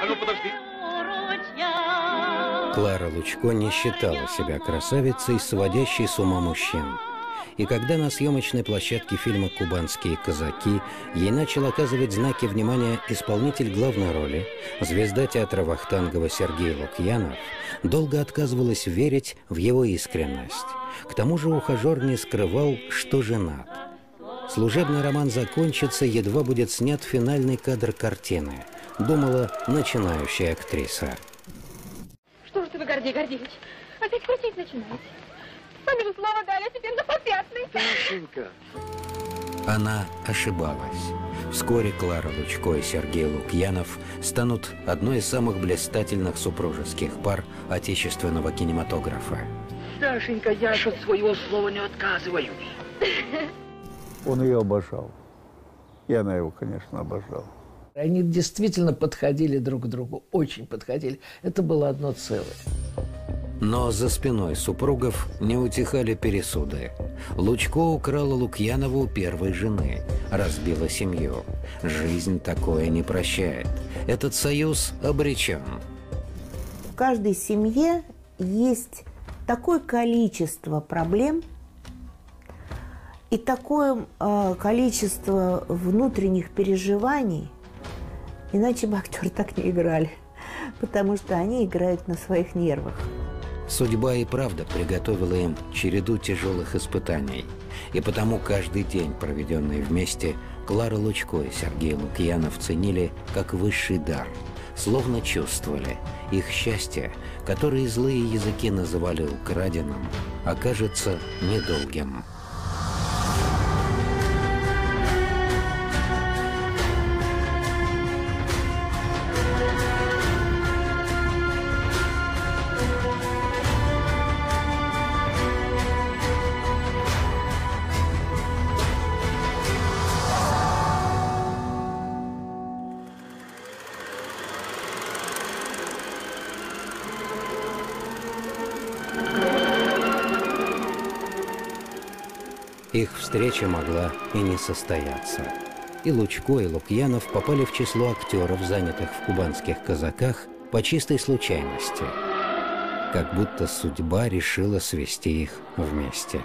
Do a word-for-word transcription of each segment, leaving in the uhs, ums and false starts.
ну подожди. Клара Лучко не считала себя красавицей, сводящей с ума мужчин. И когда на съемочной площадке фильма «Кубанские казаки» ей начал оказывать знаки внимания исполнитель главной роли, звезда театра Вахтангова Сергей Лукьянов, долго отказывалась верить в его искренность. К тому же ухажер не скрывал, что женат. Служебный роман закончится, едва будет снят финальный кадр картины, думала начинающая актриса. Что же ты вы, Гордей Гордеевич, опять крутить начинаете? Сами же слово дали, а теперь на попятный. Дашенька. Она ошибалась. Вскоре Клара Лучко и Сергей Лукьянов станут одной из самых блистательных супружеских пар отечественного кинематографа. Дашенька, я ж от своего слова не отказываюсь. Он ее обожал. И она его, конечно, обожала. Они действительно подходили друг к другу, очень подходили. Это было одно целое. Но за спиной супругов не утихали пересуды. Лучко украла Лукьянову у первой жены, разбила семью. Жизнь такое не прощает. Этот союз обречен. В каждой семье есть такое количество проблем и такое э, количество внутренних переживаний, иначе бы актеры так не играли, потому что они играют на своих нервах. Судьба и правда приготовила им череду тяжелых испытаний. И потому каждый день, проведенный вместе, Клара Лучко и Сергей Лукьянов ценили как высший дар. Словно чувствовали, их счастье, которое злые языки называли украденным, окажется недолгим. Их встреча могла и не состояться. И Лучко, и Лукьянов попали в число актеров, занятых в «Кубанских казаках», по чистой случайности. Как будто судьба решила свести их вместе.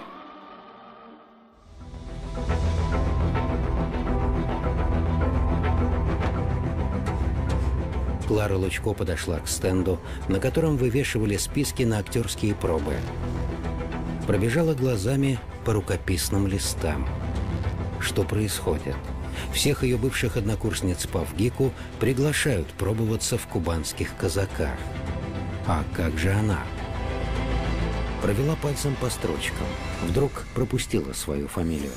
Клара Лучко подошла к стенду, на котором вывешивали списки на актерские пробы. Пробежала глазами по рукописным листам. Что происходит? Всех ее бывших однокурсниц по ВГИКу приглашают пробоваться в «Кубанских казаках». А как же она? Провела пальцем по строчкам. Вдруг пропустила свою фамилию.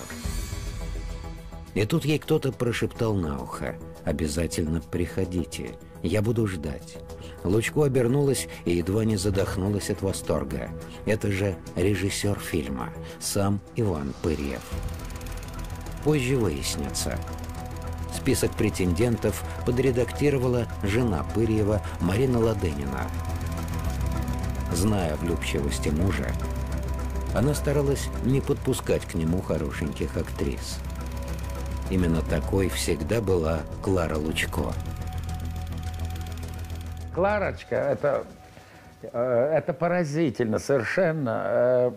И тут ей кто-то прошептал на ухо: «Обязательно приходите, я буду ждать». Лучко обернулась и едва не задохнулась от восторга. Это же режиссер фильма, сам Иван Пырьев. Позже выяснится. Список претендентов подредактировала жена Пырьева Марина Ладынина. Зная влюбчивости мужа, она старалась не подпускать к нему хорошеньких актрис. Именно такой всегда была Клара Лучко. Кларочка, это, это поразительно совершенно.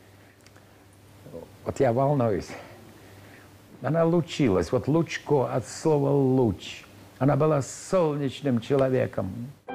Вот я волнуюсь. Она лучилась, вот Лучко от слова «луч». Она была солнечным человеком.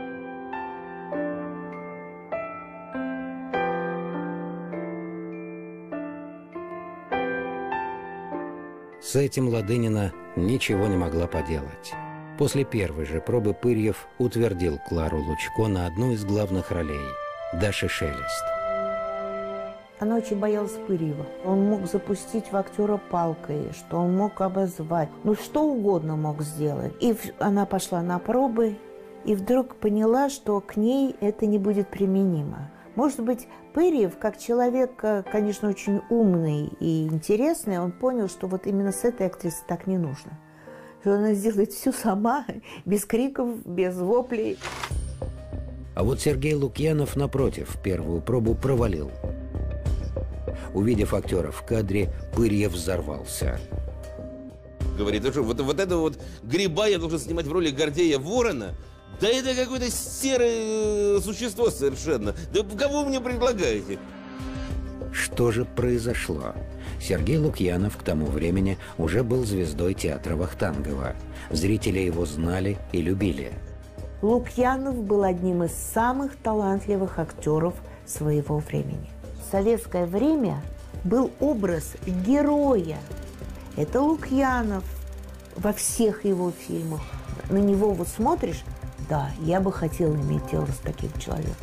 С этим Ладынина ничего не могла поделать. После первой же пробы Пырьев утвердил Клару Лучко на одну из главных ролей – Даши Шелест. Она очень боялась Пырьева. Он мог запустить в актера палкой, что он мог обозвать. Ну, что угодно мог сделать. И она пошла на пробы, и вдруг поняла, что к ней это не будет применимо. Может быть, Пырьев, как человек, конечно, очень умный и интересный, он понял, что вот именно с этой актрисой так не нужно. Что она сделает все сама, без криков, без воплей. А вот Сергей Лукьянов, напротив, первую пробу провалил. Увидев актера в кадре, Пырьев взорвался. Говорит, ну что, вот, вот этого вот гриба я должен снимать в роли Гордея Ворона? Да это какое-то серое существо совершенно. Да кого вы мне предлагаете? Что же произошло? Сергей Лукьянов к тому времени уже был звездой театра Вахтангова. Зрители его знали и любили. Лукьянов был одним из самых талантливых актеров своего времени. В советское время был образ героя. Это Лукьянов во всех его фильмах. На него вот смотришь, да, я бы хотела иметь тело с таким человеком.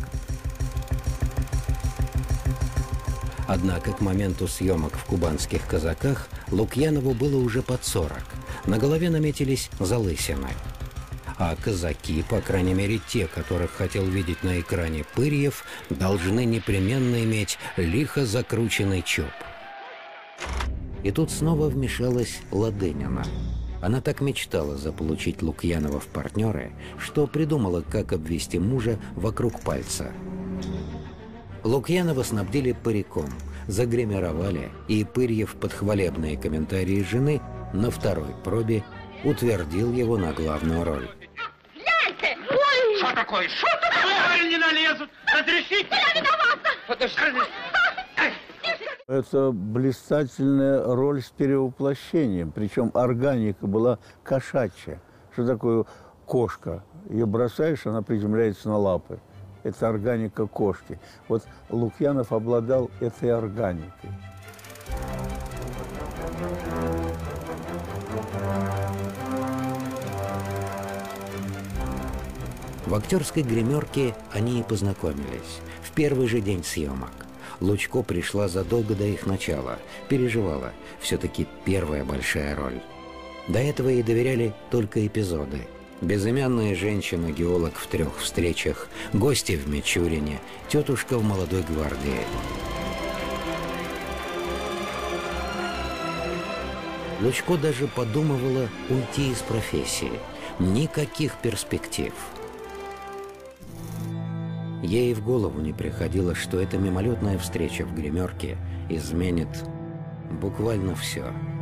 Однако к моменту съемок в «Кубанских казаках» Лукьянову было уже под сорок. На голове наметились залысины. А казаки, по крайней мере те, которых хотел видеть на экране Пырьев, должны непременно иметь лихо закрученный чуб. И тут снова вмешалась Ладынина. Она так мечтала заполучить Лукьянова в партнеры, что придумала, как обвести мужа вокруг пальца. Лукьянова снабдили париком, загримировали, и Пырьев под хвалебные комментарии жены на второй пробе утвердил его на главную роль. Гляньте! Ой! Что такое? Что такое? Не налезут! Разрешите! Я виновата! Подожди! Это блистательная роль с перевоплощением, причем органика была кошачья. Что такое кошка? Ее бросаешь, она приземляется на лапы. Это органика кошки. Вот Лукьянов обладал этой органикой. В актерской гримерке они и познакомились в первый же день съемок. Лучко пришла задолго до их начала, переживала, все-таки первая большая роль. До этого ей доверяли только эпизоды. Безымянная женщина-геолог в трех встречах, гости в Мичурине, тетушка в «Молодой гвардии». Лучко даже подумывала уйти из профессии. Никаких перспектив. Ей в голову не приходило, что эта мимолетная встреча в гримерке изменит буквально все.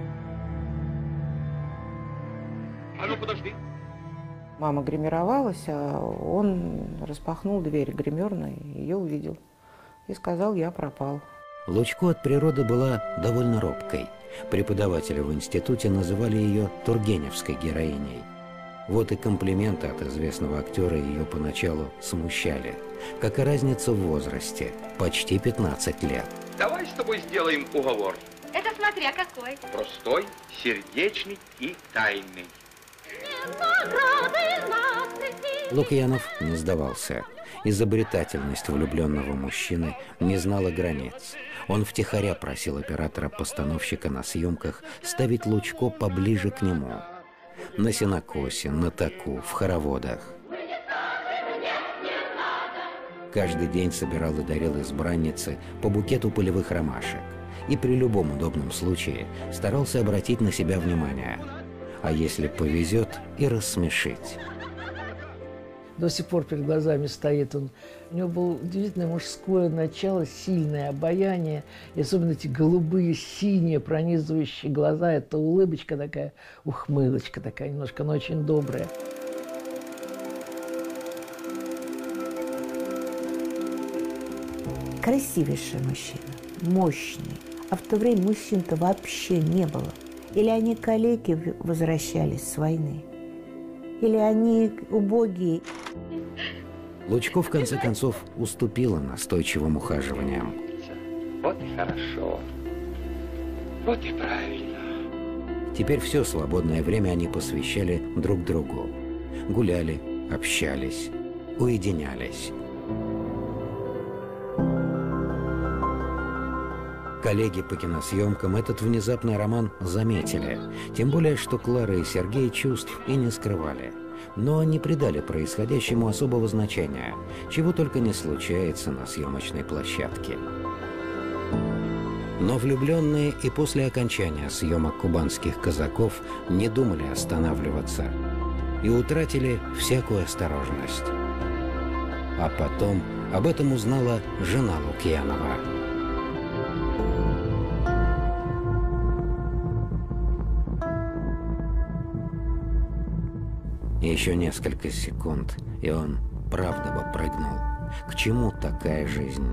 А ну подожди. Мама гримировалась, а он распахнул дверь гримерной, ее увидел и сказал: я пропал. Лучко от природы была довольно робкой. Преподаватели в институте называли ее тургеневской героиней. Вот и комплименты от известного актера ее поначалу смущали. Как и разница в возрасте – почти пятнадцать лет. Давай с тобой сделаем уговор. Это смотря какой. Простой, сердечный и тайный. Лукьянов не сдавался. Изобретательность влюбленного мужчины не знала границ. Он втихаря просил оператора-постановщика на съемках ставить Лучко поближе к нему. На сенокосе, на таку, в хороводах. Каждый день собирал и дарил избраннице по букету полевых ромашек. И при любом удобном случае старался обратить на себя внимание. А если повезет, и рассмешить. До сих пор перед глазами стоит он. У него было удивительное мужское начало, сильное обаяние. И особенно эти голубые, синие, пронизывающие глаза. Это улыбочка такая, ухмылочка такая немножко, но очень добрая. Красивейший мужчина, мощный. А в то время мужчин-то вообще не было. Или они калеки возвращались с войны, или они убогие. Лучко, в конце концов, уступила настойчивым ухаживаниям. Вот и хорошо. Вот и правильно. Теперь все свободное время они посвящали друг другу. Гуляли, общались, уединялись. Коллеги по киносъемкам этот внезапный роман заметили. Тем более, что Клара и Сергей чувств и не скрывали. Но не придали происходящему особого значения, чего только не случается на съемочной площадке. Но влюбленные и после окончания съемок «Кубанских казаков» не думали останавливаться и утратили всякую осторожность. А потом об этом узнала жена Лукьянова. Еще несколько секунд, и он правда бы прыгнул. К чему такая жизнь?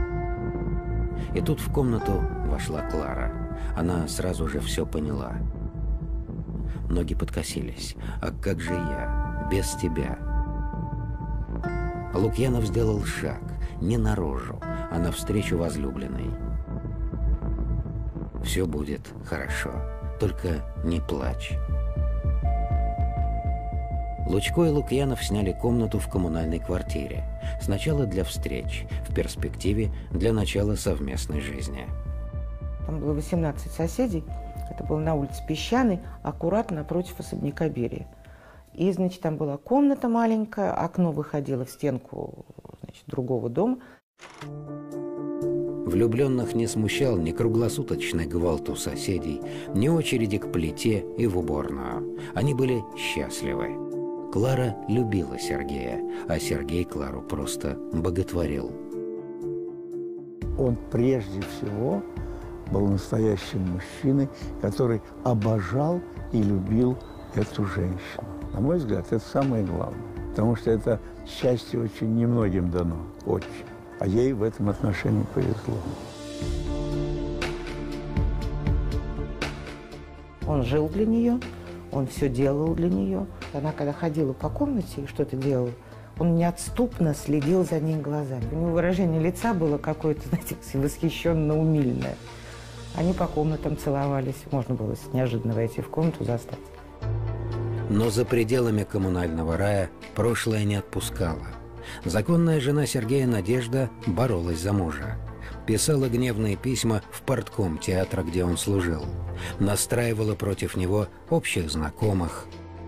И тут в комнату вошла Клара. Она сразу же все поняла. Ноги подкосились. А как же я? Без тебя. Лукьянов сделал шаг. Не наружу, а навстречу возлюбленной. Все будет хорошо. Только не плачь. Лучко и Лукьянов сняли комнату в коммунальной квартире. Сначала для встреч, в перспективе для начала совместной жизни. Там было восемнадцать соседей. Это было на улице Песчаной, аккуратно напротив особняка Берия. И, значит, там была комната маленькая, окно выходило в стенку, значит, другого дома. Влюбленных не смущал ни круглосуточный гвалт у соседей, ни очереди к плите и в уборную. Они были счастливы. Клара любила Сергея, а Сергей Клару просто боготворил. Он прежде всего был настоящим мужчиной, который обожал и любил эту женщину. На мой взгляд, это самое главное, потому что это счастье очень немногим дано, очень. А ей в этом отношении повезло. Он жил для нее, он все делал для нее. Она, когда ходила по комнате и что-то делала, он неотступно следил за ней глазами. У него выражение лица было какое-то, знаете, восхищенно-умильное. Они по комнатам целовались. Можно было неожиданно войти в комнату, застать. Но за пределами коммунального рая прошлое не отпускало. Законная жена Сергея Надежда боролась за мужа. Писала гневные письма в партком театра, где он служил. Настраивала против него общих знакомых.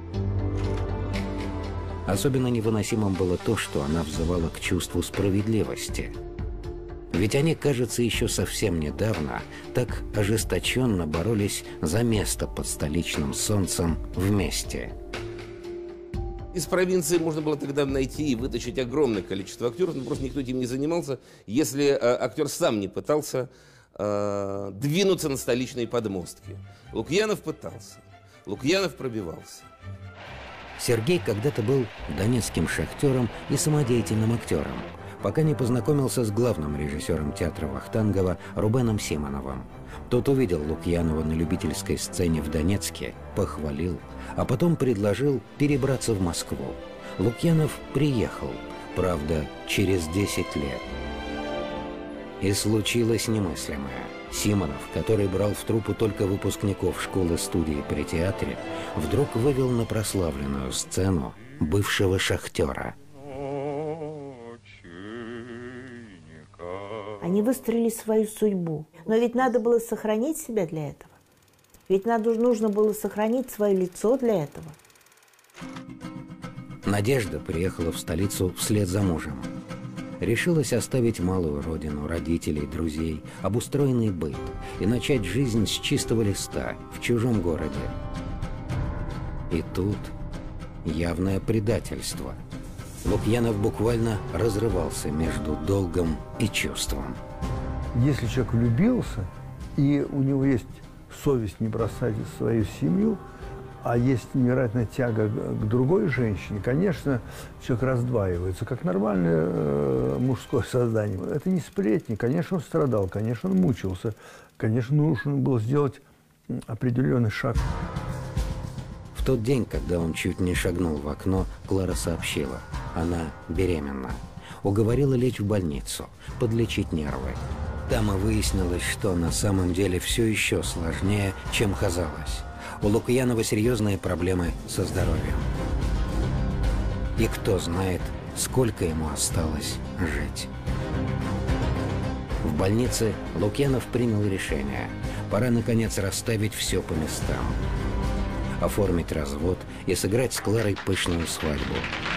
Особенно невыносимым было то, что она взывала к чувству справедливости. Ведь они, кажется, еще совсем недавно так ожесточенно боролись за место под столичным солнцем вместе. Из провинции можно было тогда найти и вытащить огромное количество актеров, но просто никто этим не занимался, если э, актер сам не пытался э, двинуться на столичные подмостки. Лукьянов пытался, Лукьянов пробивался. Сергей когда-то был донецким шахтером и самодеятельным актером, пока не познакомился с главным режиссером театра Вахтангова Рубеном Симоновым. Тот увидел Лукьянова на любительской сцене в Донецке, похвалил, а потом предложил перебраться в Москву. Лукьянов приехал, правда, через десять лет. И случилось немыслимое. Симонов, который брал в труппу только выпускников школы-студии при театре, вдруг вывел на прославленную сцену бывшего шахтера. Они выстроили свою судьбу. Но ведь надо было сохранить себя для этого. Ведь надо, нужно было сохранить свое лицо для этого. Надежда приехала в столицу вслед за мужем. Решилась оставить малую родину, родителей, друзей, обустроенный быт и начать жизнь с чистого листа в чужом городе. И тут явное предательство. Лукьянов буквально разрывался между долгом и чувством. Если человек влюбился, и у него есть совесть не бросать свою семью, а есть невероятная тяга к другой женщине, конечно, человек раздваивается, как нормальное э, мужское создание. Это не сплетни, конечно, он страдал, конечно, он мучился, конечно, нужно было сделать определенный шаг. В тот день, когда он чуть не шагнул в окно, Клара сообщила, она беременна. Уговорила лечь в больницу, подлечить нервы. Там и выяснилось, что на самом деле все еще сложнее, чем казалось. У Лукьянова серьезные проблемы со здоровьем. И кто знает, сколько ему осталось жить. В больнице Лукьянов принял решение. Пора, наконец, расставить все по местам. Оформить развод и сыграть с Кларой пышную свадьбу.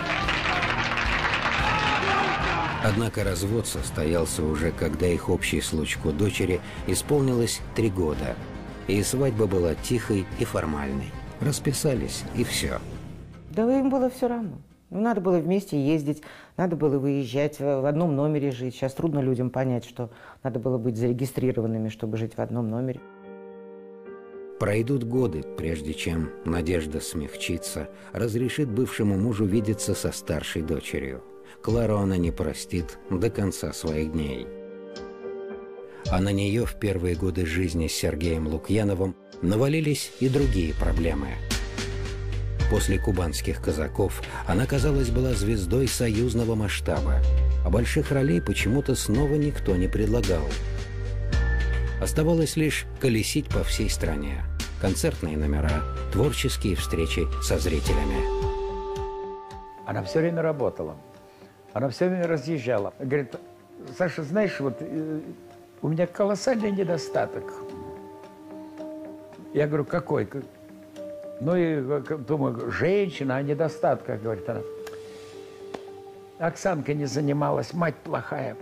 Однако развод состоялся уже, когда их общей с Лучко дочери исполнилось три года. И свадьба была тихой и формальной. Расписались, и все. Да им было все равно. Ну, надо было вместе ездить, надо было выезжать, в одном номере жить. Сейчас трудно людям понять, что надо было быть зарегистрированными, чтобы жить в одном номере. Пройдут годы, прежде чем Надежда смягчится, разрешит бывшему мужу видеться со старшей дочерью. Клару она не простит до конца своих дней. А на нее в первые годы жизни с Сергеем Лукьяновым навалились и другие проблемы. После кубанских казаков она, казалось, была звездой союзного масштаба, а больших ролей почему-то снова никто не предлагал. Оставалось лишь колесить по всей стране. Концертные номера, творческие встречи со зрителями. Она все время работала. Она все время разъезжала. Говорит: Саша, знаешь, вот э, у меня колоссальный недостаток. Я говорю: какой? Ну и думаю, женщина, а недостатка, говорит она. Оксанка не занималась, мать плохая.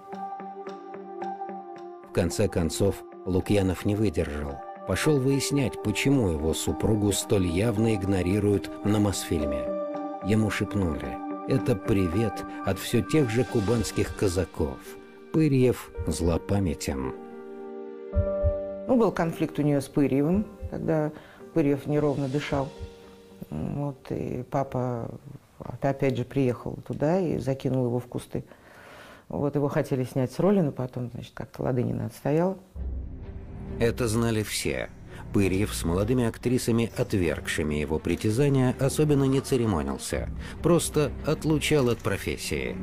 В конце концов, Лукьянов не выдержал. Пошел выяснять, почему его супругу столь явно игнорируют на Мосфильме. Ему шепнули: это привет от все тех же кубанских казаков. Пырьев злопамятен. Ну, был конфликт у нее с Пырьевым, когда Пырьев неровно дышал. Вот, и папа опять же приехал туда и закинул его в кусты. Вот, его хотели снять с роли, но потом, значит, как-то Ладынина отстояла. Это знали все. Пырьев с молодыми актрисами, отвергшими его притязания, особенно не церемонился. Просто отлучал от профессии.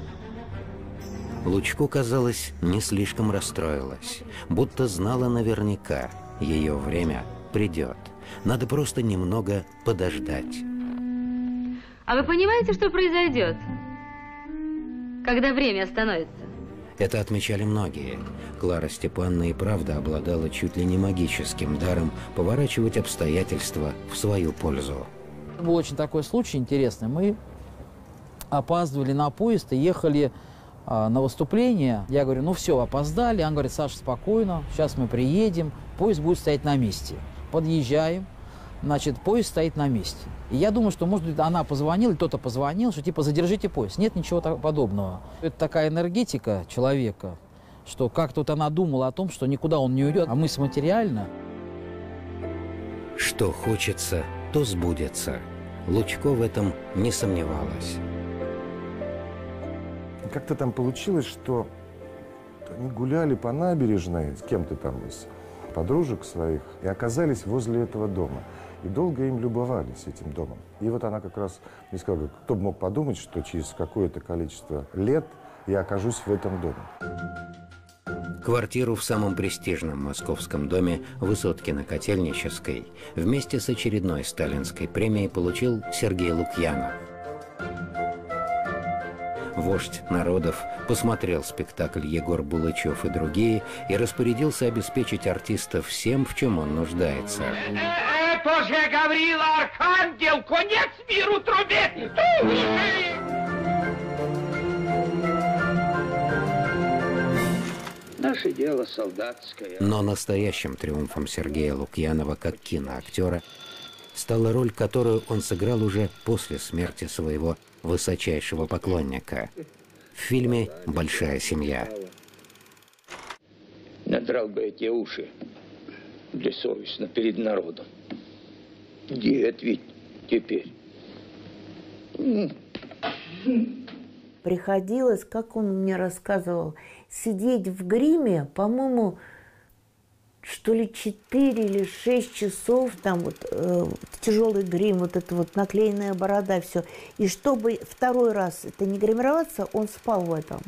Лучко, казалось, не слишком расстроилась. Будто знала наверняка, ее время придет. Надо просто немного подождать. А вы понимаете, что произойдет, когда время остановится? Это отмечали многие. Клара Степановна и правда обладала чуть ли не магическим даром поворачивать обстоятельства в свою пользу. Был очень такой случай интересный. Мы опаздывали на поезд и ехали а, на выступление. Я говорю: ну все, опоздали. Он говорит: Саша, спокойно, сейчас мы приедем, поезд будет стоять на месте. Подъезжаем, значит, поезд стоит на месте. И я думаю, что, может быть, она позвонила, или кто-то позвонил, что типа задержите поезд. Нет ничего подобного. Это такая энергетика человека, что как-то вот она думала о том, что никуда он не уйдет, а мысль материальна. Что хочется, то сбудется. Лучко в этом не сомневалась. Как-то там получилось, что они гуляли по набережной с кем-то там из подружек своих и оказались возле этого дома. И долго им любовались этим домом. И вот она как раз мне сказала: кто бы мог подумать, что через какое-то количество лет я окажусь в этом доме. Квартиру в самом престижном московском доме Высоткино-Котельнической вместе с очередной сталинской премией получил Сергей Лукьянов. Вождь народов посмотрел спектакль «Егор Булычев и другие» и распорядился обеспечить артиста всем, в чем он нуждается. Это же Гаврила Архангел! Конец миру трубе! Наше дело солдатское. Но настоящим триумфом Сергея Лукьянова как киноактера стала роль, которую он сыграл уже после смерти своего высочайшего поклонника в фильме «Большая семья». Надрал бы эти уши бессовестно перед народом. Дед ведь теперь. Приходилось, как он мне рассказывал, сидеть в гриме, по-моему, что ли, четыре или шесть часов, там вот э, тяжелый грим, вот эта вот наклеенная борода, все. И чтобы второй раз это не гримироваться, он спал в этом.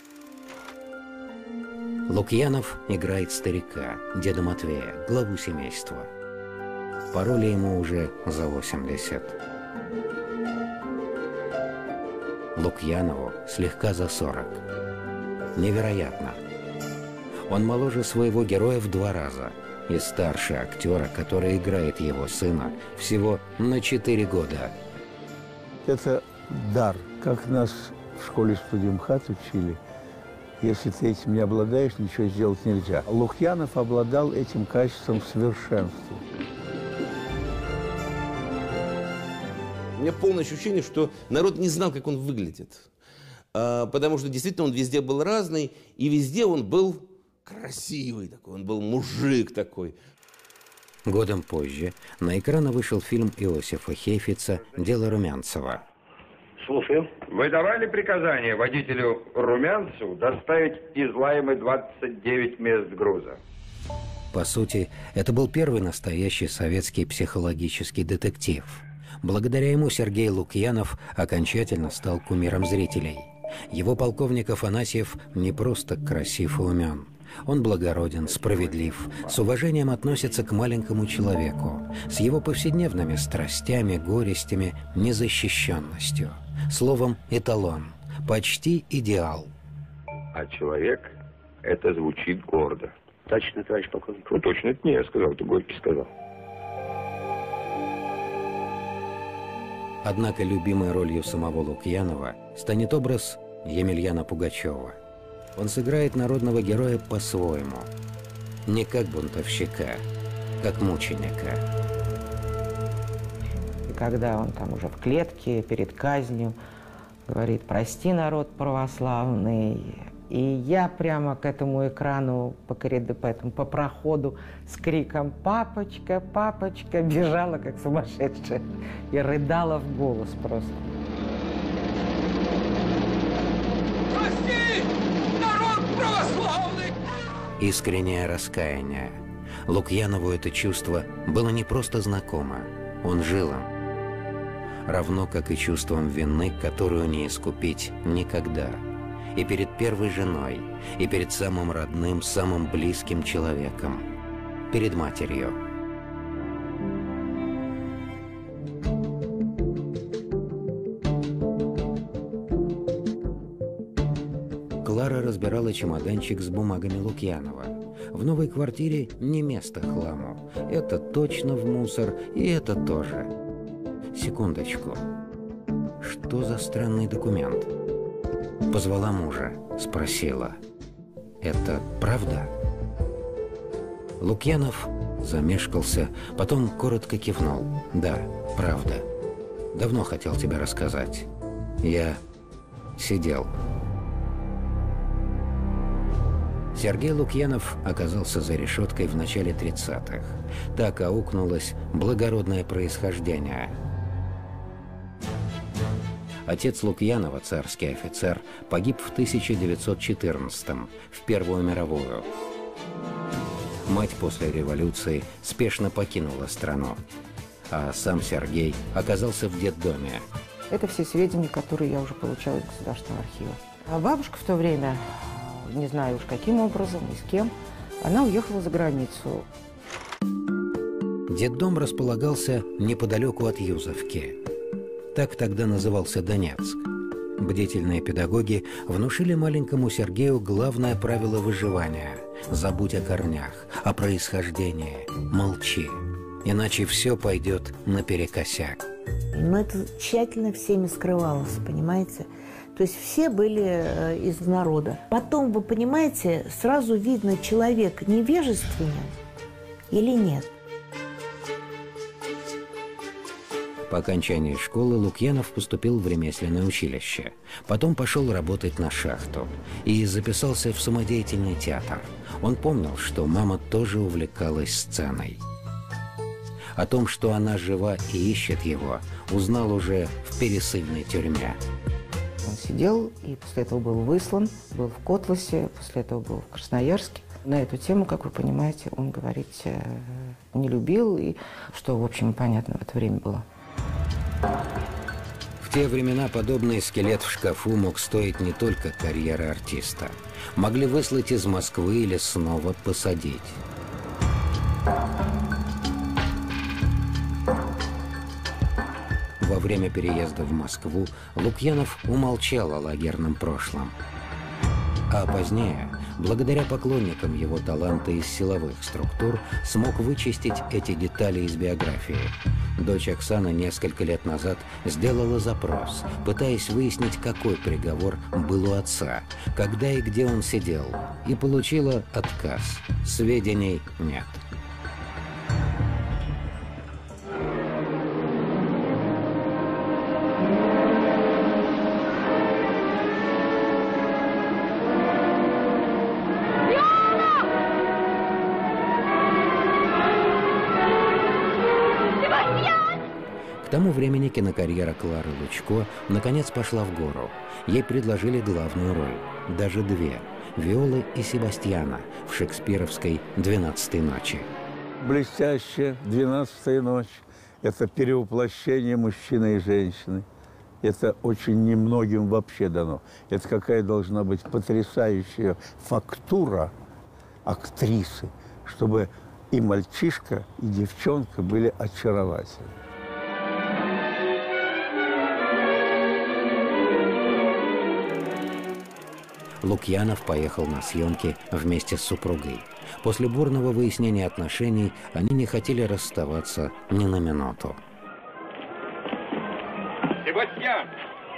Лукьянов играет старика, деда Матвея, главу семейства. По роли ему уже за восемьдесят. Лукьянову слегка за сорок. Невероятно. Он моложе своего героя в два раза и старше актера, который играет его сына, всего на четыре года. Это дар. Как нас в школе студентхат учили. Если ты этим не обладаешь, ничего сделать нельзя. Лукьянов обладал этим качеством в совершенстве. У меня полное ощущение, что народ не знал, как он выглядит. А, потому что действительно он везде был разный, и везде он был красивый такой, он был мужик такой. Годом позже на экраны вышел фильм Иосифа Хейфица «Дело Румянцева». Слушаю. Вы давали приказание водителю Румянцеву доставить из Лаймы двадцать девять мест груза? По сути, это был первый настоящий советский психологический детектив. Благодаря ему Сергей Лукьянов окончательно стал кумиром зрителей. Его полковник Афанасьев не просто красив и умен. Он благороден, справедлив, с уважением относится к маленькому человеку, с его повседневными страстями, горестями, незащищенностью. Словом, эталон, почти идеал. А человек, это звучит гордо. Точно, товарищ полковник? Ну, точно, это не я сказал, это Горький сказал. Однако любимой ролью самого Лукьянова станет образ Емельяна Пугачева. Он сыграет народного героя по-своему. Не как бунтовщика, как мученика. И когда он там уже в клетке перед казнью говорит: «Прости, народ православный», и я прямо к этому экрану по коридору, по, этому, по проходу с криком «Папочка, папочка!» бежала как сумасшедшая и рыдала в голос просто. Прости, народ православный! Искреннее раскаяние. Лукьянову это чувство было не просто знакомо, он жил им. Равно как и чувством вины, которую не искупить никогда. И перед первой женой, и перед самым родным, самым близким человеком, перед матерью. Клара разбирала чемоданчик с бумагами Лукьянова. В новой квартире не место хламу. Это точно в мусор, и это тоже. Секундочку. Что за странный документ? Позвала мужа, спросила: «Это правда?» Лукьянов замешкался, потом коротко кивнул: «Да, правда. Давно хотел тебе рассказать. Я сидел». Сергей Лукьянов оказался за решеткой в начале тридцатых. Так аукнулось благородное происхождение. Отец Лукьянова, царский офицер, погиб в тысяча девятьсот четырнадцатом, в Первую мировую. Мать после революции спешно покинула страну, а сам Сергей оказался в детдоме. Это все сведения, которые я уже получала из Государственного архива. А бабушка в то время, не знаю уж каким образом и с кем, она уехала за границу. Детдом располагался неподалеку от Юзовки. Так тогда назывался Донецк. Бдительные педагоги внушили маленькому Сергею главное правило выживания – забудь о корнях, о происхождении, молчи, иначе все пойдет наперекосяк. Но это тщательно всеми скрывалось, понимаете? То есть все были из народа. Потом, вы понимаете, сразу видно, человек невежественен или нет. По окончании школы Лукьянов поступил в ремесленное училище. Потом пошел работать на шахту и записался в самодеятельный театр. Он помнил, что мама тоже увлекалась сценой. О том, что она жива и ищет его, узнал уже в пересыльной тюрьме. Он сидел и после этого был выслан, был в Котласе, после этого был в Красноярске. На эту тему, как вы понимаете, он говорить не любил, и что, в общем, понятно в это время было. В те времена подобный скелет в шкафу мог стоить не только карьеры артиста. Могли выслать из Москвы или снова посадить. Во время переезда в Москву Лукьянов умолчал о лагерном прошлом. А позднее, благодаря поклонникам его таланта из силовых структур, смог вычистить эти детали из биографии. Дочь Оксана несколько лет назад сделала запрос, пытаясь выяснить, какой приговор был у отца, когда и где он сидел, и получила отказ. Сведений нет. тому времени кинокарьера Клары Лучко наконец пошла в гору. Ей предложили главную роль, даже две – Виолы и Себастьяна в шекспировской «Двенадцатой ночи». Блестящая «Двенадцатая ночь» – это перевоплощение мужчины и женщины. Это очень немногим вообще дано. Это какая должна быть потрясающая фактура актрисы, чтобы и мальчишка, и девчонка были очаровательны. Лукьянов поехал на съемки вместе с супругой. После бурного выяснения отношений они не хотели расставаться ни на минуту. Себастьян,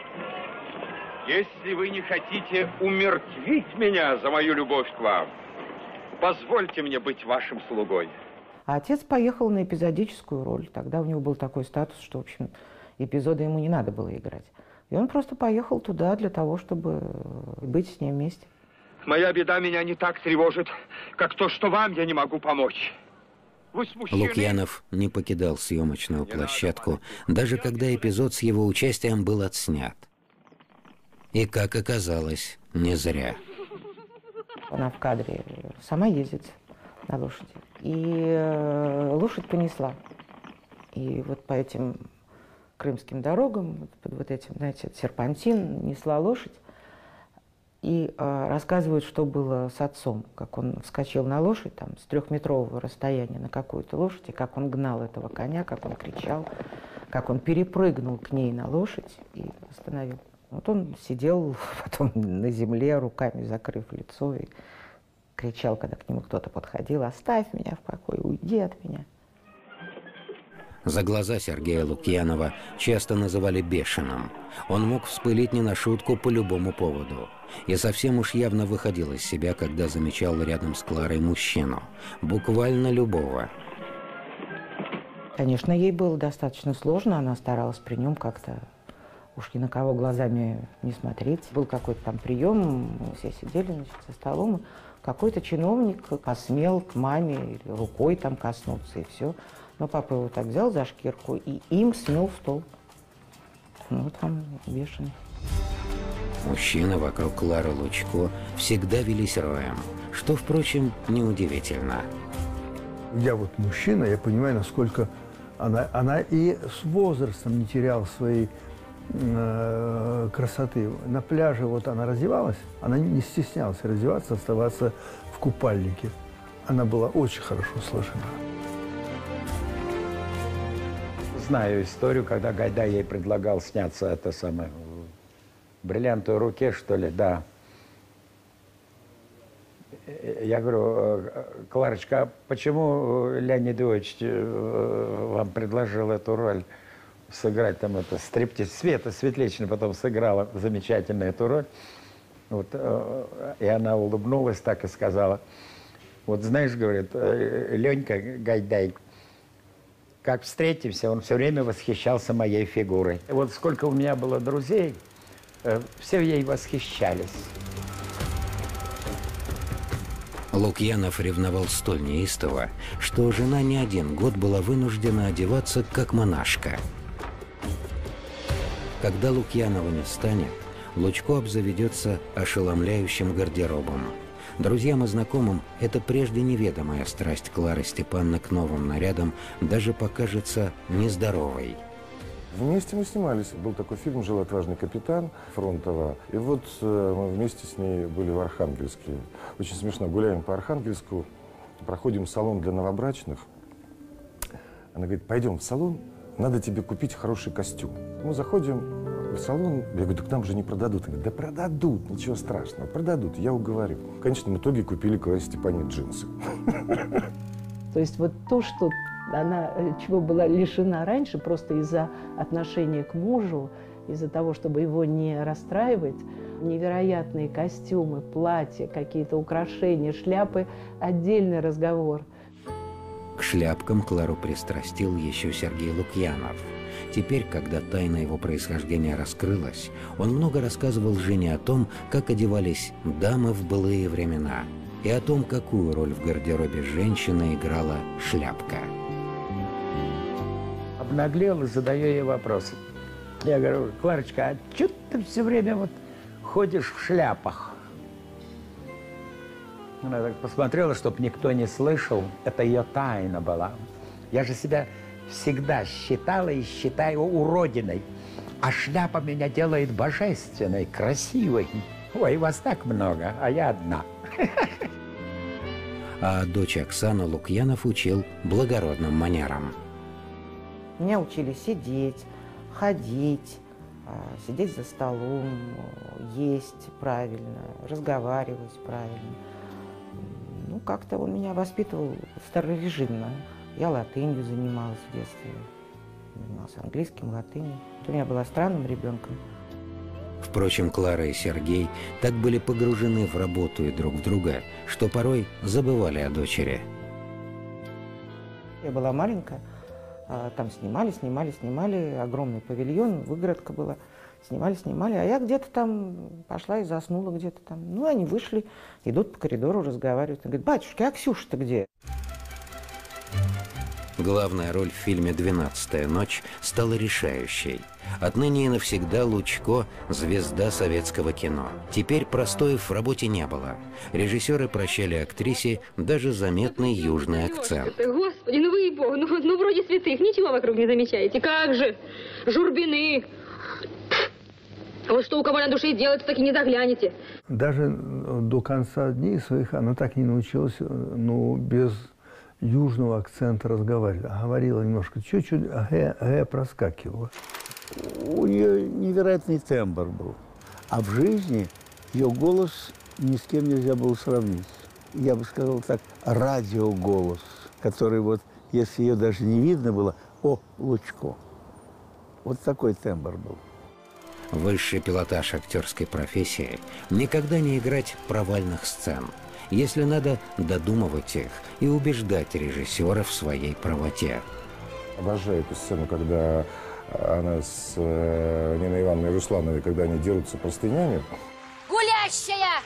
если вы не хотите умертвить меня за мою любовь к вам, позвольте мне быть вашим слугой. А отец поехал на эпизодическую роль. Тогда у него был такой статус, что, в общем, эпизода ему не надо было играть. И он просто поехал туда для того, чтобы быть с ней вместе. Моя беда меня не так тревожит, как то, что вам я не могу помочь. Вы с мужчиной... Лукьянов не покидал съемочную площадку, даже когда эпизод с его участием был отснят. И, как оказалось, не зря. Она в кадре сама ездит на лошади. И лошадь понесла. И вот по этим крымским дорогам, под вот этим, знаете, серпантин, несла лошадь. И э, рассказывают, что было с отцом, как он вскочил на лошадь, там, с трехметрового расстояния на какую-то лошадь, и как он гнал этого коня, как он кричал, как он перепрыгнул к ней на лошадь и остановил. Вот он сидел потом на земле, руками закрыв лицо, и кричал, когда к нему кто-то подходил: «Оставь меня в покое, уйди от меня». За глаза Сергея Лукьянова часто называли бешеным. Он мог вспылить не на шутку по любому поводу. И совсем уж явно выходил из себя, когда замечал рядом с Кларой мужчину. Буквально любого. Конечно, ей было достаточно сложно. Она старалась при нем как-то уж ни на кого глазами не смотреть. Был какой-то там прием, мы все сидели, значит, за столом. Какой-то чиновник посмел к маме или рукой там коснуться, и все. Но папа его так взял за шкирку и им смел стол. Ну, вот вам бешеный. Мужчины вокруг Клары Лучко всегда велись роем, что, впрочем, неудивительно. Я вот мужчина, я понимаю, насколько она, она и с возрастом не теряла своей э, красоты. На пляже вот она раздевалась, она не стеснялась раздеваться, оставаться в купальнике. Она была очень хорошо сложена. Знаю историю, когда Гайдай ей предлагал сняться, это самое, в «Бриллиантовой руке», что ли, да. Я говорю: Кларочка, а почему Леонид Ильич вам предложил эту роль сыграть, там это, стриптиз? Света Светлична потом сыграла замечательно эту роль. Вот, и она улыбнулась так и сказала: вот знаешь, говорит, Ленька Гайдай, как встретимся, он все время восхищался моей фигурой. Вот сколько у меня было друзей, все ей восхищались. Лукьянов ревновал столь неистово, что жена не один год была вынуждена одеваться как монашка. Когда Лукьянова не станет, Лучко обзаведется ошеломляющим гардеробом. Друзьям и знакомым эта прежде неведомая страсть Клары Степановны к новым нарядам даже покажется нездоровой. Вместе мы снимались. Был такой фильм «Жил отважный капитан» Фронтова. И вот э, мы вместе с ней были в Архангельске. Очень смешно. Гуляем по Архангельску, проходим салон для новобрачных. Она говорит: пойдем в салон, надо тебе купить хороший костюм. Мы заходим в салон, я говорю: так нам же не продадут. Она говорит: да продадут, ничего страшного, продадут, я уговорю. В конечном итоге купили Кларе Степановне джинсы. То есть вот то, что она, чего была лишена раньше, просто из-за отношения к мужу, из-за того, чтобы его не расстраивать, невероятные костюмы, платья, какие-то украшения, шляпы – отдельный разговор. К шляпкам Клару пристрастил еще Сергей Лукьянов. Теперь, когда тайна его происхождения раскрылась, он много рассказывал Жене о том, как одевались дамы в былые времена, и о том, какую роль в гардеробе женщины играла шляпка. Обнаглел и задаю ей вопрос. Я говорю: Кларочка, а что ты все время вот ходишь в шляпах? Она так посмотрела, чтобы никто не слышал. Это ее тайна была. Я же себя всегда считала и считаю уродиной. А шляпа меня делает божественной, красивой. Ой, вас так много, а я одна. А дочь Оксана Лукьянов учил благородным манерам. Меня учили сидеть, ходить, сидеть за столом, есть правильно, разговаривать правильно. Ну, как-то он меня воспитывал старорежимно. Я латынью занималась в детстве, занималась английским, латынью. Я была странным ребенком. Впрочем, Клара и Сергей так были погружены в работу и друг в друга, что порой забывали о дочери. Я была маленькая, там снимали, снимали, снимали, огромный павильон, выгородка была. Снимали, снимали, а я где-то там пошла и заснула где-то там. Ну, они вышли, идут по коридору, разговаривают. Он говорит: батюшки, а Ксюша-то где? Главная роль в фильме «Двенадцатая ночь» стала решающей. Отныне и навсегда Лучко – звезда советского кино. Теперь простоев в работе не было. Режиссеры прощали актрисе даже заметный южный акцент. Господи, ну вы и бог, ну, ну вроде святых, ничего вокруг не замечаете. Как же, журбины. Вот что у кого на душе делать, так и не заглянете. Даже до конца дней своих она так не научилась, ну, без южного акцента разговаривать. Говорила немножко, чуть-чуть гэ, гэ проскакивала. У нее невероятный тембр был. А в жизни ее голос ни с кем нельзя было сравнить. Я бы сказал так, радиоголос, который вот, если ее даже не видно было, о, Лучко. Вот такой тембр был. Высший пилотаж актерской профессии – никогда не играть провальных сцен. Если надо, додумывать их и убеждать режиссера в своей правоте. Обожаю эту сцену, когда она с э, Ниной Ивановной Руслановой, когда они дерутся простынями. Гулящая!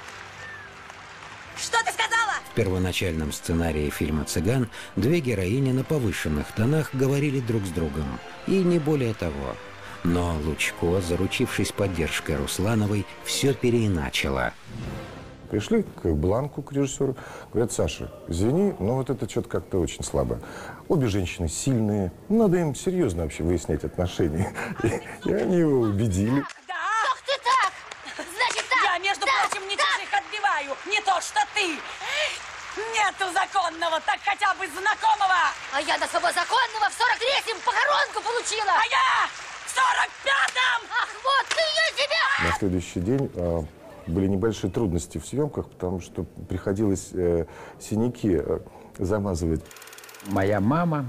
Что ты сказала? В первоначальном сценарии фильма «Цыган» две героини на повышенных тонах говорили друг с другом. И не более того. Но Лучко, заручившись поддержкой Руслановой, все переиначило. Пришли к Бланку, к режиссеру, говорят: Саша, извини, но вот это что-то как-то очень слабо. Обе женщины сильные, надо им серьезно вообще выяснять отношения. И, и они его убедили. Ах ты так! Значит так! Я, между так, прочим, не так. чужих отбиваю, не то что ты! Нету законного, так хотя бы знакомого! А я до своего законного в сорок третьем похоронку получила! А я в сорок пятом! Ах, вот ты ее тебя! На следующий день а, были небольшие трудности в съемках, потому что приходилось э, синяки э, замазывать. Моя мама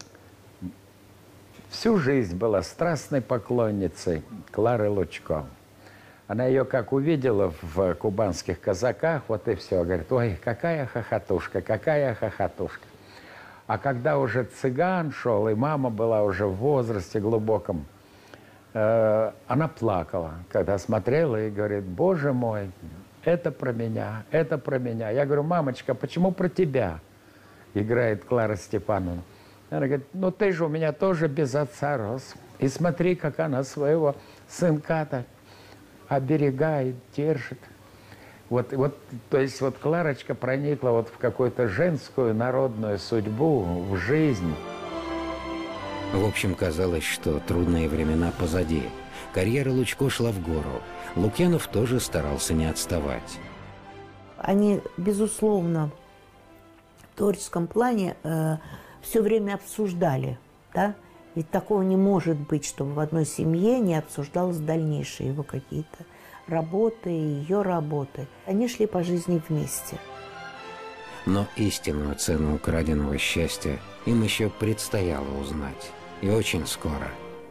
всю жизнь была страстной поклонницей Клары Лучко. Она ее как увидела в «Кубанских казаках», вот и все, говорит: ой, какая хохотушка, какая хохотушка. А когда уже «Цыган» шел, и мама была уже в возрасте глубоком, э, она плакала, когда смотрела и говорит: боже мой, это про меня, это про меня. Я говорю: мамочка, почему про тебя играет Клара Степановна? Она говорит: ну ты же у меня тоже без отца рос. И смотри, как она своего сынка-то оберегает, держит. Вот, вот, то есть вот Кларочка проникла вот в какую-то женскую народную судьбу, в жизнь. В общем, казалось, что трудные времена позади. Карьера Лучко шла в гору. Лукьянов тоже старался не отставать. Они, безусловно, в творческом плане э, все время обсуждали, да? Ведь такого не может быть, чтобы в одной семье не обсуждалось дальнейшие его какие-то работы, ее работы. Они шли по жизни вместе. Но истинную цену украденного счастья им еще предстояло узнать. И очень скоро.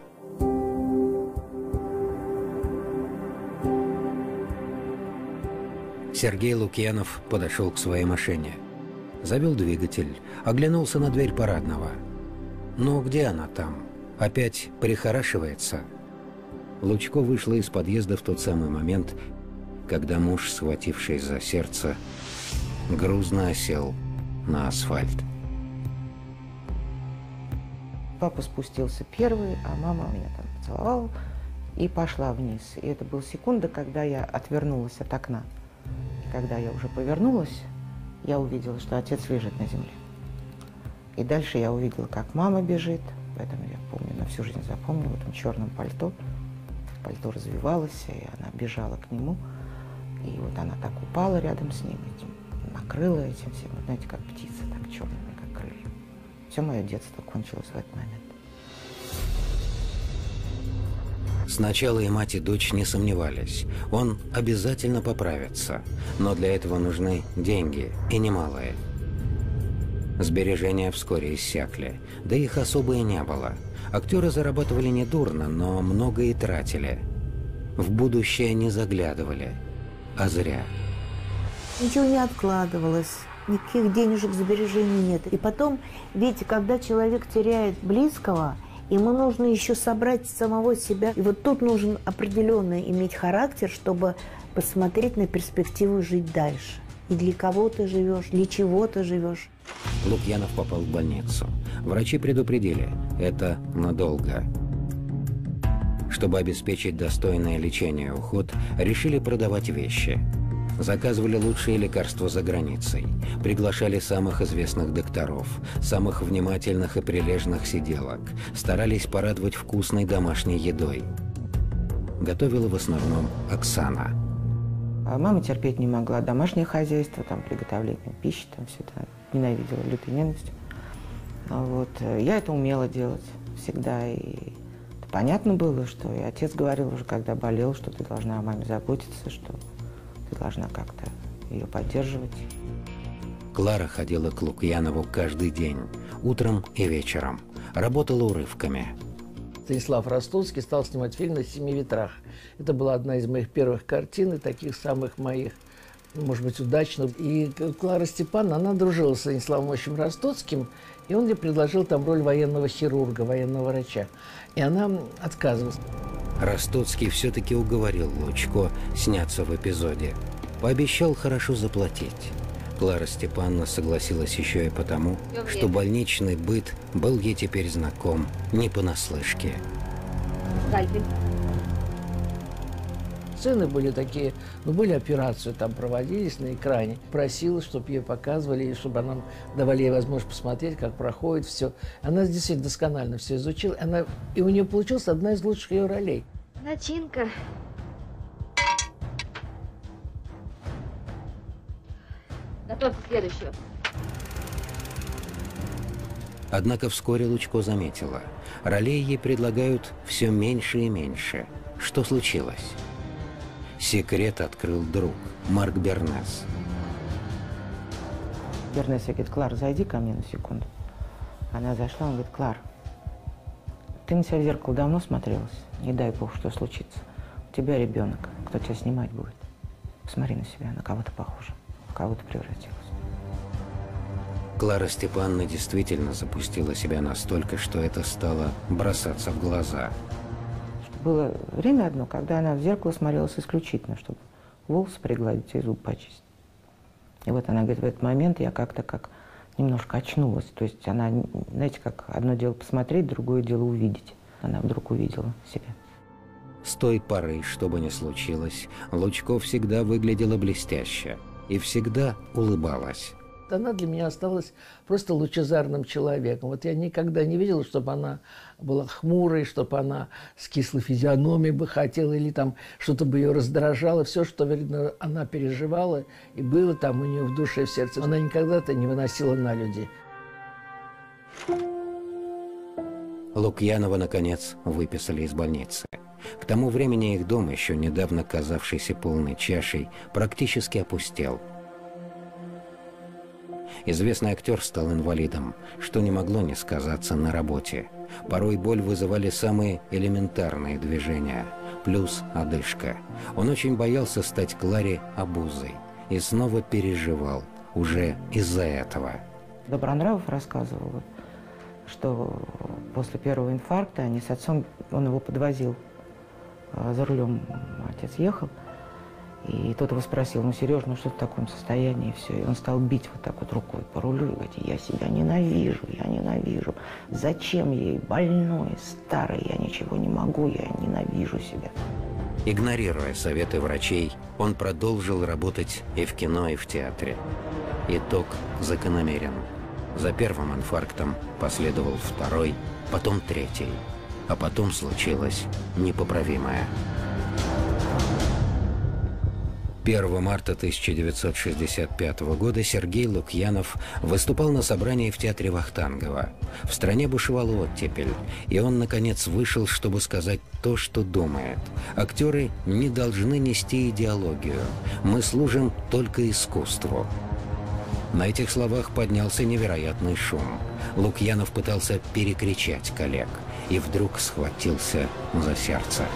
Сергей Лукьянов подошел к своей машине. Завел двигатель, оглянулся на дверь парадного. Ну, где она там? Опять прихорашивается? Лучко вышла из подъезда в тот самый момент, когда муж, схватившись за сердце, грузно осел на асфальт. папа спустился первый, а мама меня там поцеловала и пошла вниз. И это была секунда, когда я отвернулась от окна. И когда я уже повернулась, я увидела, что отец лежит на земле. И дальше я увидела, как мама бежит, поэтому я помню, на всю жизнь запомнила, в этом черном пальто. Пальто развивалось, и она бежала к нему. И вот она так упала рядом с ним, этим, накрыла этим всем, вот знаете, как птица, так черными, как крылья. Все мое детство кончилось в этот момент. Сначала и мать, и дочь не сомневались. Он обязательно поправится. Но для этого нужны деньги, и немалые. Сбережения вскоре иссякли. Да их особо и не было. Актеры зарабатывали недурно, но много и тратили. В будущее не заглядывали. А зря. Ничего не откладывалось. Никаких денежек, сбережений нет. И потом, видите, когда человек теряет близкого, ему нужно еще собрать самого себя. И вот тут нужен определенно иметь характер, чтобы посмотреть на перспективу жить дальше. И для кого ты живешь, для чего ты живешь. Лукьянов попал в больницу. Врачи предупредили, это надолго. Чтобы обеспечить достойное лечение и уход, решили продавать вещи. Заказывали лучшие лекарства за границей, приглашали самых известных докторов, самых внимательных и прилежных сиделок, старались порадовать вкусной домашней едой. Готовила в основном Оксана. А мама терпеть не могла домашнее хозяйство, там, приготовление пищи, там, все это ненавидела лютой ненавистью. Вот. Я это умела делать всегда, и понятно было, что и отец говорил уже, когда болел, что ты должна о маме заботиться, что ты должна как-то ее поддерживать. Клара ходила к Лукьянову каждый день, утром и вечером. Работала урывками. Станислав Ростоцкий стал снимать фильм «На семи ветрах». Это была одна из моих первых картин, и таких самых моих, может быть, удачных. И Клара Степановна, она дружила с Станиславом Ильичем Ростоцким, и он ей предложил там роль военного хирурга, военного врача. И она отказывалась. Ростоцкий все-таки уговорил Лучко сняться в эпизоде. Пообещал хорошо заплатить. Клара Степановна согласилась еще и потому, что больничный быт был ей теперь знаком не понаслышке. Скальпель. Сцены были такие, ну, были операции, там проводились на экране. Просила, чтобы ей показывали, и чтобы нам давали ей возможность посмотреть, как проходит все. Она действительно досконально все изучила. Она, и у нее получилась одна из лучших ее ролей. Начинка. Готовьте следующую. Однако вскоре Лучко заметила. Ролей ей предлагают все меньше и меньше. Что случилось? Секрет открыл друг, Марк Бернес. Бернес говорит: Клар, зайди ко мне на секунду. Она зашла, он говорит: Клар, ты на себя в зеркало давно смотрелась? Не дай бог, что случится. У тебя ребенок, кто тебя снимать будет? Посмотри на себя, на кого ты похожа, в кого ты превратилась. Клара Степановна действительно запустила себя настолько, что это стало бросаться в глаза. Было время одно, когда она в зеркало смотрелась исключительно, чтобы волосы пригладить и зуб почистить. И вот она говорит, в этот момент я как-то как немножко очнулась. То есть она, знаете, как одно дело посмотреть, другое дело увидеть. Она вдруг увидела себя. С той поры, что бы ни случилось, Лучко всегда выглядела блестяще и всегда улыбалась. Она для меня осталась просто лучезарным человеком. Вот я никогда не видела, чтобы она была хмурой, чтобы она с кислой физиономией бы хотела, или там что-то бы ее раздражало. Все, что видно, она переживала, и было там у нее в душе и в сердце. Она никогда-то не выносила на людей. Лукьянова, наконец, выписали из больницы. К тому времени их дом, еще недавно казавшийся полной чашей, практически опустел. Известный актер стал инвалидом, что не могло не сказаться на работе. Порой боль вызывали самые элементарные движения, плюс одышка. Он очень боялся стать Кларе обузой и снова переживал уже из-за этого. Добронравов рассказывал, что после первого инфаркта они с отцом, он его подвозил, за рулем отец ехал, И тот его спросил: ну, Сереж, ну что ты в таком состоянии? И все. И он стал бить вот так вот рукой по рулю и говорит: я себя ненавижу, я ненавижу. Зачем ей, больной, старый, я ничего не могу, я ненавижу себя. Игнорируя советы врачей, он продолжил работать и в кино, и в театре. Итог закономерен. За первым инфарктом последовал второй, потом третий. А потом случилось непоправимое. первого марта тысяча девятьсот шестьдесят пятого года Сергей Лукьянов выступал на собрании в театре Вахтангова. В стране бушевала оттепель, и он, наконец, вышел, чтобы сказать то, что думает. Актеры не должны нести идеологию. Мы служим только искусству. На этих словах поднялся невероятный шум. Лукьянов пытался перекричать коллег и вдруг схватился за сердце.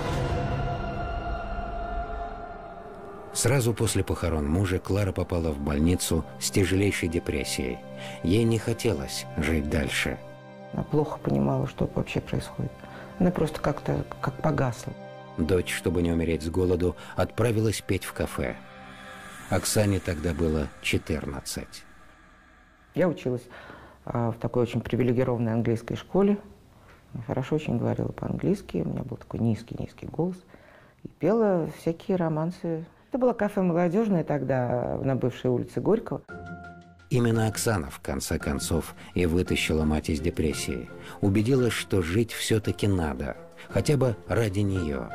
Сразу после похорон мужа Клара попала в больницу с тяжелейшей депрессией. Ей не хотелось жить дальше. Она плохо понимала, что вообще происходит. Она просто как-то как погасла. Дочь, чтобы не умереть с голоду, отправилась петь в кафе. Оксане тогда было четырнадцать. Я училась а, в такой очень привилегированной английской школе. Хорошо очень говорила по-английски. У меня был такой низкий-низкий голос. И пела всякие романсы. Это было кафе «Молодежное» тогда, на бывшей улице Горького. Именно Оксана, в конце концов, и вытащила мать из депрессии. Убедилась, что жить все-таки надо, хотя бы ради нее.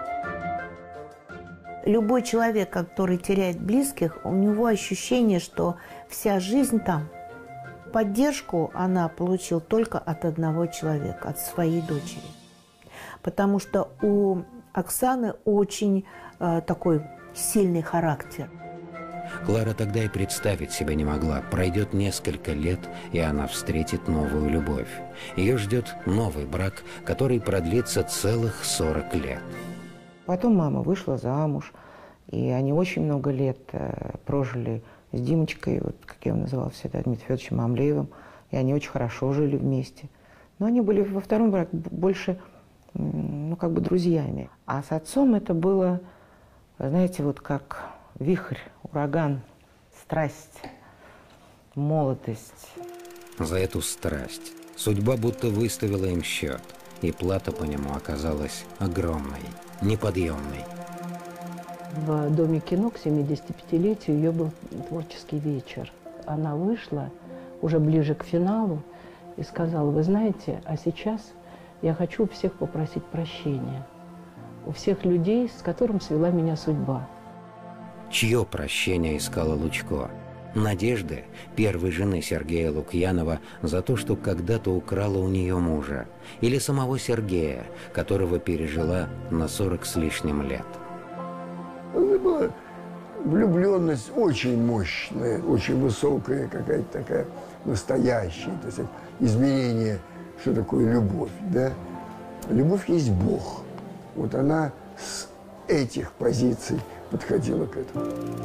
Любой человек, который теряет близких, у него ощущение, что вся жизнь там. Поддержку она получила только от одного человека, от своей дочери. Потому что у Оксаны очень э, такой сильный характер. Клара тогда и представить себе не могла. Пройдет несколько лет, и она встретит новую любовь. Ее ждет новый брак, который продлится целых сорок лет. Потом мама вышла замуж, и они очень много лет э, прожили с Димочкой, вот, как я его называла всегда, Дмитрием Федоровичем Амлеевым, и они очень хорошо жили вместе. Но они были во втором браке больше, ну, как бы друзьями. А с отцом это было, знаете, вот как вихрь, ураган, страсть, молодость. За эту страсть судьба будто выставила им счет, и плата по нему оказалась огромной, неподъемной. В Доме кино к семидесятипятилетию ее был творческий вечер. Она вышла уже ближе к финалу и сказала: вы знаете, а сейчас я хочу у всех попросить прощения. У всех людей, с которым свела меня судьба. Чье прощение искала Лучко? Надежды, первой жены Сергея Лукьянова, за то, что когда-то украла у нее мужа? Или самого Сергея, которого пережила на сорок с лишним лет? Это была влюбленность очень мощная, очень высокая, какая-то такая настоящая, так сказать, измерение, что такое любовь, да? Любовь есть Бог. Вот она с этих позиций подходила к этому.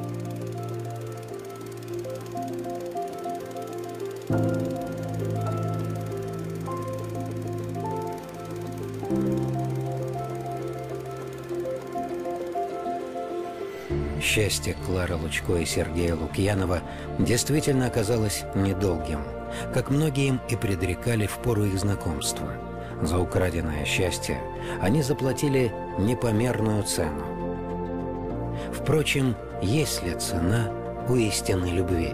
Счастье Клары Лучко и Сергея Лукьянова действительно оказалось недолгим, как многие им и предрекали в пору их знакомства. За украденное счастье они заплатили непомерную цену. Впрочем, есть ли цена у истинной любви?